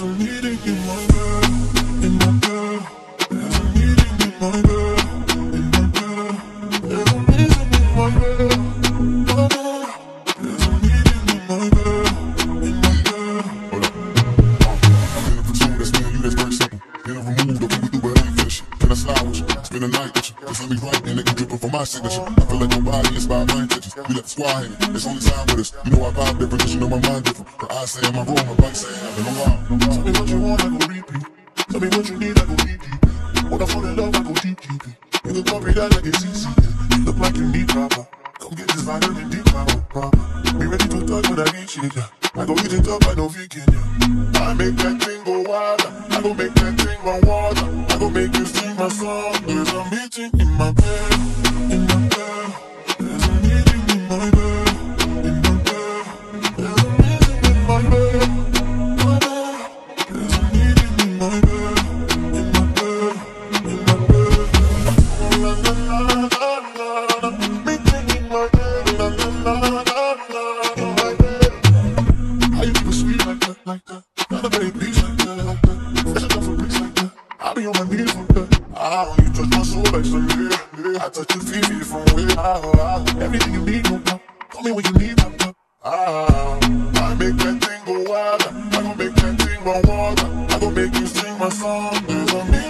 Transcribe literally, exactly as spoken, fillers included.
There's a meeting in my bed, in my bed. There's a meeting in my bed, in my bed. There's a meeting in my bed, my bed. There's a meeting in my bed, in my bed. Hold up. I'm in a platoon, that's me and you, that's very simple. In a removed, okay, we do, but I ain't finished. Can I slide with you? Spend a night with you. Just let me write and they can drippin' for my signature. I feel like your body inspired my intentions. We let the squad hit it. It's only time with us. You know I vibe different, cause you know my mind different. Her eyes say in my room, her bike say I've been a while. Tell me what you want, I go repeat. Tell me what you need, I go deep deep. When I fall in love, I go deep deep. You can copy that like it's easy. You look like you need proper. Come get this vitamin D proper, proper. Be ready to touch when I reach it, yeah. I go eat it up, I know vegan, yeah. I make that thing go wild. I go make that thing run water. I go make you sing my song. There's a meeting in my bed, in my bed. There's a meeting in my bed, in my bed. There's a meeting in my bed, my bed. There's a meeting in my bed, in my bed, in my bed. La la la la la. Meeting in my bed, la la la la la. In my bed. How you keep it sweet like that, like that? Not a baby, please like that, like that. Fresh enough for bricks like that. I be on my knees with that. Ah, when you touch my soul like some yeah. I touch your feet, feet from where ah, ah. Everything you need, no doubt. Call me when you need, no doubt. Ah, I make that thing go wild. I gon' make that thing run water. I gon' make you sing my song. There's a